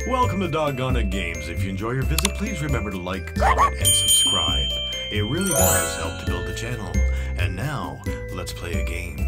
Welcome to Doggone It Games. If you enjoy your visit, please remember to like, comment, and subscribe. It really does help to build the channel. And now, let's play a game.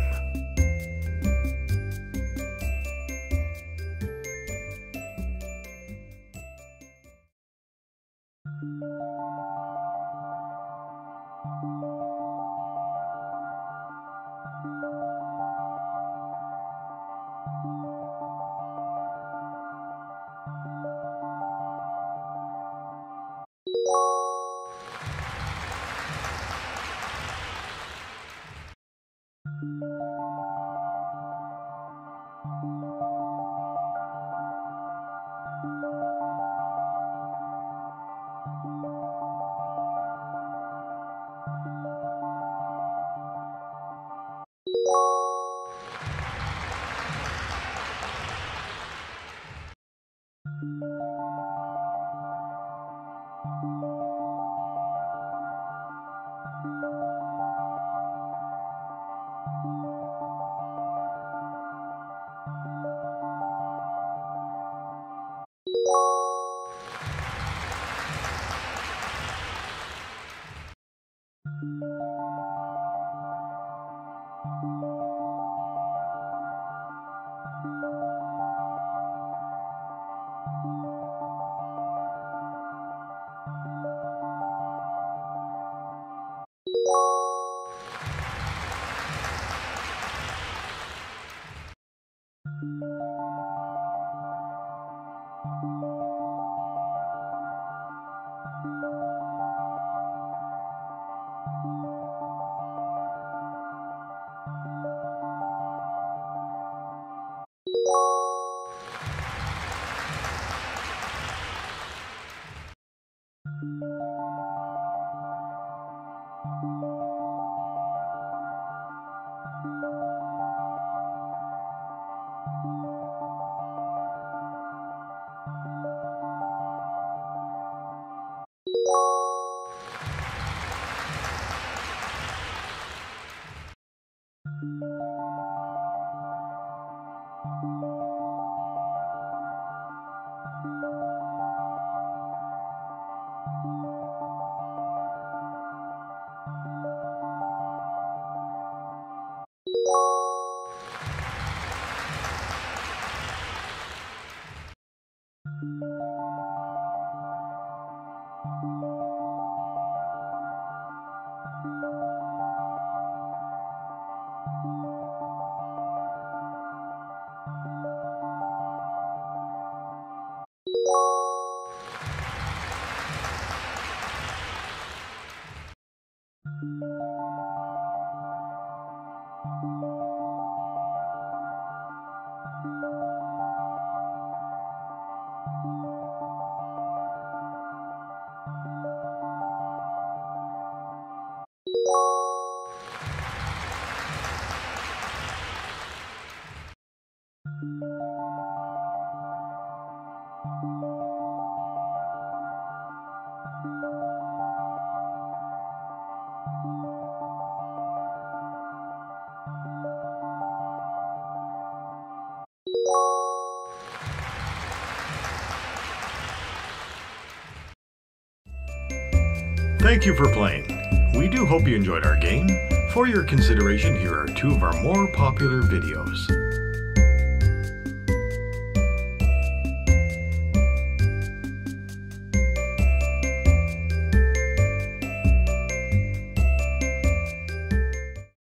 Thank you for playing. We do hope you enjoyed our game. For your consideration, here are two of our more popular videos.